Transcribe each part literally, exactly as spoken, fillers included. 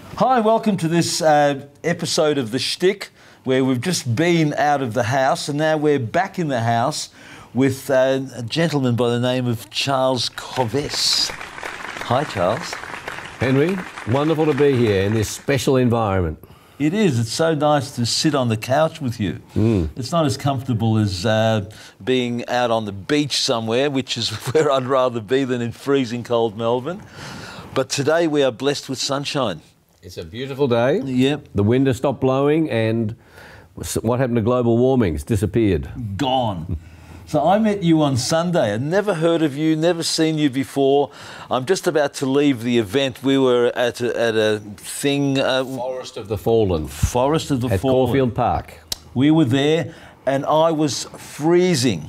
Hi, welcome to this uh, episode of The Shtick, where we've just been out of the house and now we're back in the house with uh, a gentleman by the name of Charles Kovess. Hi, Charles. Henry, wonderful to be here in this special environment. It is. It's so nice to sit on the couch with you. Mm. It's not as comfortable as uh, being out on the beach somewhere, which is where I'd rather be than in freezing cold Melbourne. But today we are blessed with sunshine. It's a beautiful day. Yep. The wind has stopped blowing, and what happened to global warming? It's disappeared. Gone. So I met you on Sunday. I'd never heard of you, never seen you before. I'm just about to leave the event. We were at a, at a thing... Uh, Forest of the Fallen. Forest of the at Fallen. At Caulfield Park. We were there, and I was freezing.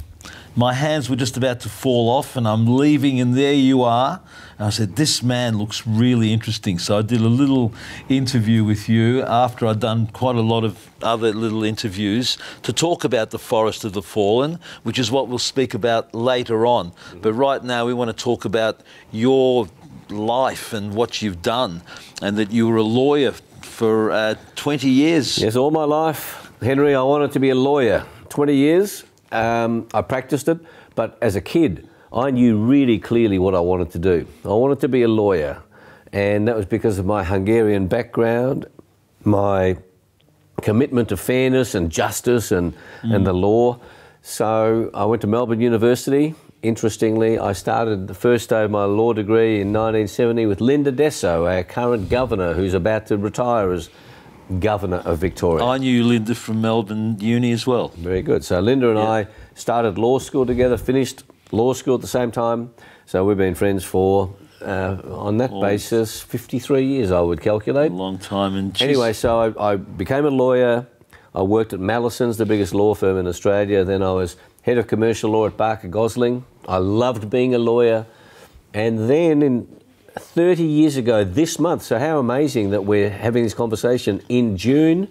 My hands were just about to fall off, and I'm leaving, and there you are. And I said, this man looks really interesting. So I did a little interview with you after I'd done quite a lot of other little interviews to talk about the Forest of the Fallen, which is what we'll speak about later on. Mm-hmm. But right now we want to talk about your life and what you've done, and that you were a lawyer for uh, twenty years. Yes, all my life, Henry, I wanted to be a lawyer. twenty years. Um, I practiced it, but as a kid, I knew really clearly what I wanted to do. I wanted to be a lawyer, and that was because of my Hungarian background, my commitment to fairness and justice and, mm. and the law. So I went to Melbourne University. Interestingly, I started the first day of my law degree in nineteen seventy with Linda Dessau, our current governor, who's about to retire as Governor of Victoria. I knew Linda from Melbourne Uni as well. Very good. So Linda and yeah. I started law school together, finished law school at the same time. So we've been friends for, uh, on that oh, basis, fifty-three years, I would calculate. A long time. And just... Anyway, so I, I became a lawyer. I worked at Mallison's, the biggest law firm in Australia. Then I was head of commercial law at Barker Gosling. I loved being a lawyer. And then in thirty years ago this month, so how amazing that we're having this conversation in June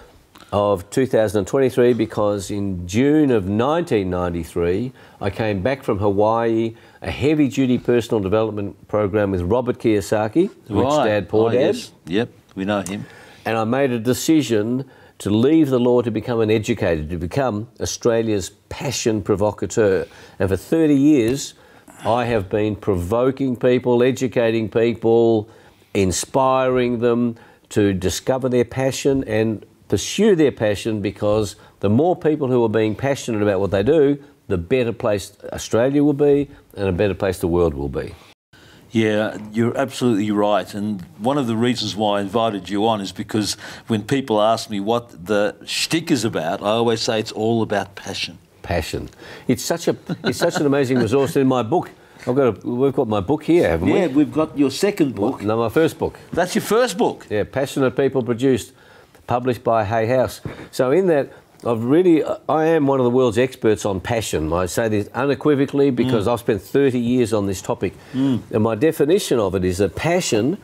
of two thousand twenty-three, because in June of nineteen ninety-three I came back from Hawaii, a heavy-duty personal development program with Robert Kiyosaki, Rich right. Dad, Poor oh, Dad. Yes. Yep, we know him. And I made a decision to leave the law to become an educator, to become Australia's passion provocateur. And for thirty years, I have been provoking people, educating people, inspiring them to discover their passion and pursue their passion, because the more people who are being passionate about what they do, the better place Australia will be and a better place the world will be. Yeah, you're absolutely right. And one of the reasons why I invited you on is because when people ask me what the Shtick is about, I always say it's all about passion. Passion. It's such a it's such an amazing resource. In my book, I've got a, we've got my book here, haven't we? Yeah, we've got your second book. No, my first book. That's your first book? Yeah, Passionate People Produced, published by Hay House. So in that, I've really, I am one of the world's experts on passion. I say this unequivocally because mm. I've spent thirty years on this topic. Mm. And my definition of it is that passion,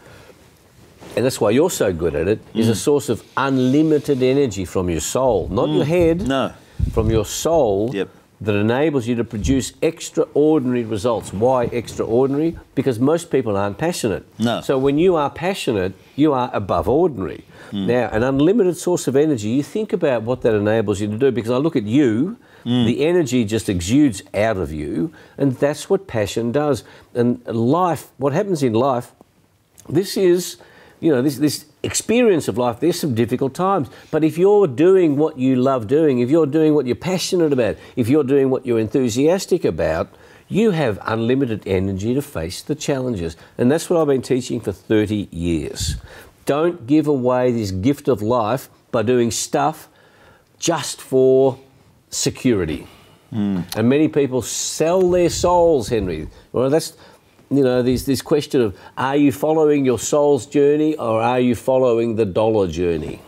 and that's why you're so good at it, mm. is a source of unlimited energy from your soul, not mm. your head. No. From your soul, yep. that enables you to produce extraordinary results. Why extraordinary? Because most people aren't passionate. No. So when you are passionate, you are above ordinary. Mm. Now, an unlimited source of energy, you think about what that enables you to do, because I look at you, mm. the energy just exudes out of you, and that's what passion does. And life, what happens in life, this is, you know, this, this experience of life, there's some difficult times. But if you're doing what you love doing, if you're doing what you're passionate about, if you're doing what you're enthusiastic about, you have unlimited energy to face the challenges. And that's what I've been teaching for thirty years. Don't give away this gift of life by doing stuff just for security. Mm. And many people sell their souls, Henry. Well, that's... You know, there's this question of, are you following your soul's journey or are you following the dollar journey?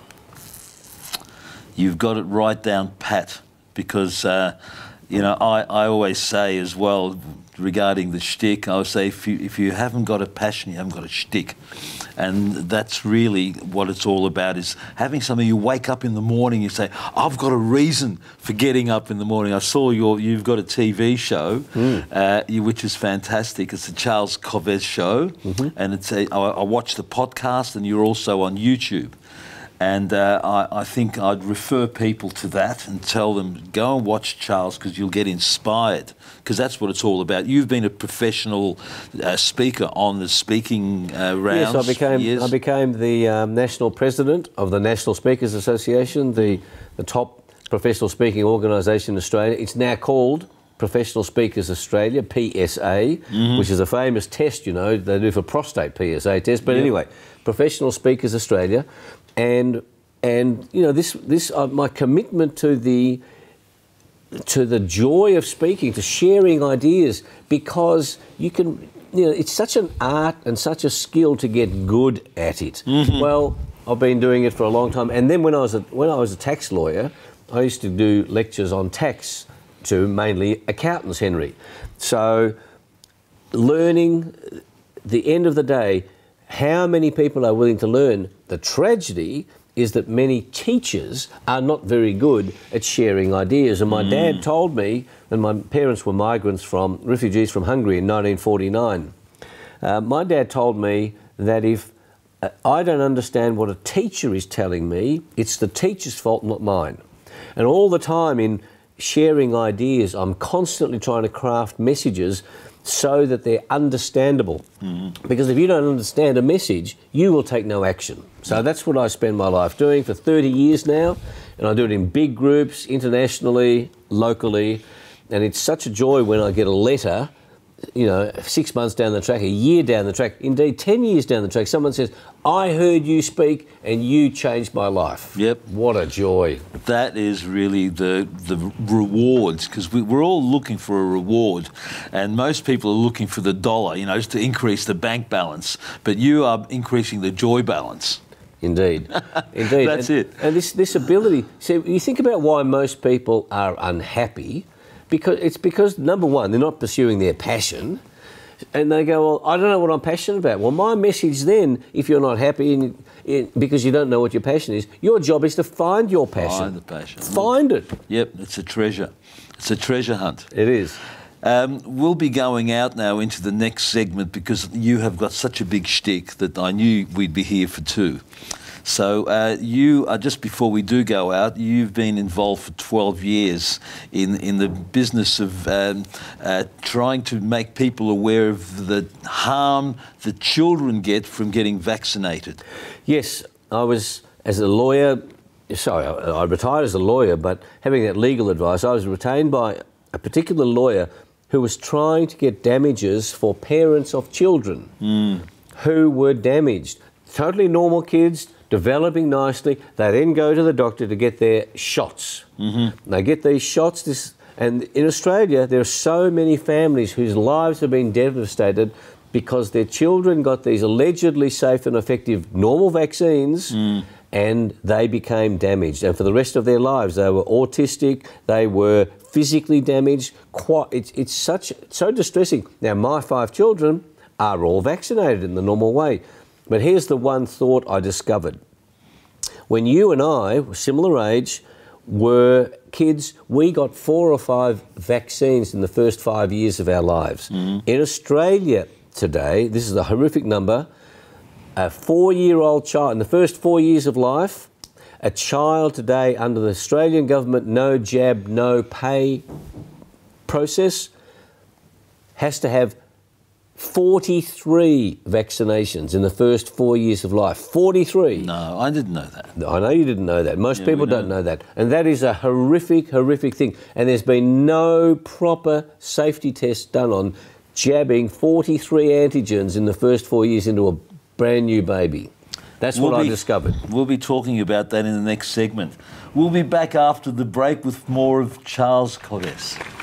You've got it right down pat, because, uh, you know, I, I always say as well, regarding the shtick, I would say if you, if you haven't got a passion, you haven't got a shtick. And that's really what it's all about, is having something. You wake up in the morning, you say, I've got a reason for getting up in the morning. I saw your, you've got a T V show, mm. uh, you, which is fantastic. It's the Charles Kovess show. Mm-hmm. And it's a, I, I watched the podcast, and you're also on YouTube. And uh, I, I think I'd refer people to that and tell them, go and watch Charles, because you'll get inspired, because that's what it's all about. You've been a professional uh, speaker on the speaking uh, rounds. Yes, I became, I became the um, national president of the National Speakers Association, the, the top professional speaking organisation in Australia. It's now called Professional Speakers Australia, P S A, mm-hmm. which is a famous test, you know, they do for prostate, P S A test. But yep. anyway, Professional Speakers Australia. And and you know this this uh, my commitment to the to the joy of speaking, to sharing ideas, because you can, you know, it's such an art and such a skill to get good at it. Mm-hmm. Well, I've been doing it for a long time, and then when I was a, when I was a tax lawyer, I used to do lectures on tax to mainly accountants, Henry. So learning, the end of the day, how many people are willing to learn? The tragedy is that many teachers are not very good at sharing ideas. And my mm. dad told me, when my parents were migrants from, refugees from Hungary in nineteen forty-nine, uh, my dad told me that if uh, I don't understand what a teacher is telling me, it's the teacher's fault, not mine. And all the time in sharing ideas, I'm constantly trying to craft messages so that they're understandable. Mm-hmm. Because if you don't understand a message, you will take no action. So that's what I spend my life doing for thirty years now, and I do it in big groups, internationally, locally, and it's such a joy when I get a letter, you know, six months down the track, a year down the track, indeed ten years down the track, someone says, I heard you speak and you changed my life. Yep. What a joy. That is really the the rewards, because we, we're all looking for a reward, and most people are looking for the dollar, you know, just to increase the bank balance, but you are increasing the joy balance. Indeed, indeed. That's and, it. And this, this ability, see, you think about why most people are unhappy, because it's because, number one, they're not pursuing their passion, and they go, well, I don't know what I'm passionate about. Well, my message then, if you're not happy and, and, because you don't know what your passion is, your job is to find your passion. Find the passion. Find it. Yep, it's a treasure. It's a treasure hunt. It is. Um, we'll be going out now into the next segment, because you have got such a big shtick that I knew we'd be here for two. So uh, you, uh, just before we do go out, you've been involved for twelve years in, in the business of um, uh, trying to make people aware of the harm that children get from getting vaccinated. Yes, I was, as a lawyer, sorry, I, I retired as a lawyer, but having that legal advice, I was retained by a particular lawyer who was trying to get damages for parents of children mm. who were damaged. Totally normal kids, developing nicely. They then go to the doctor to get their shots. Mm-hmm. They get these shots, this, and in Australia there are so many families whose lives have been devastated because their children got these allegedly safe and effective normal vaccines mm. and they became damaged. And for the rest of their lives, they were autistic, they were physically damaged. Quite, it's, it's such so distressing. Now, my five children are all vaccinated in the normal way. But here's the one thought I discovered. When you and I, were similar age, were kids, we got four or five vaccines in the first five years of our lives. Mm-hmm. In Australia today, this is a horrific number, a four-year-old child, in the first four years of life, a child today under the Australian government no jab, no pay process has to have forty-three vaccinations in the first four years of life. forty-three. No, I didn't know that. I know you didn't know that. Most yeah, people don't know that. And that is a horrific, horrific thing. And there's been no proper safety test done on jabbing forty-three antigens in the first four years into a brand new baby. That's we'll what be, I discovered. We'll be talking about that in the next segment. We'll be back after the break with more of Charles Kovess.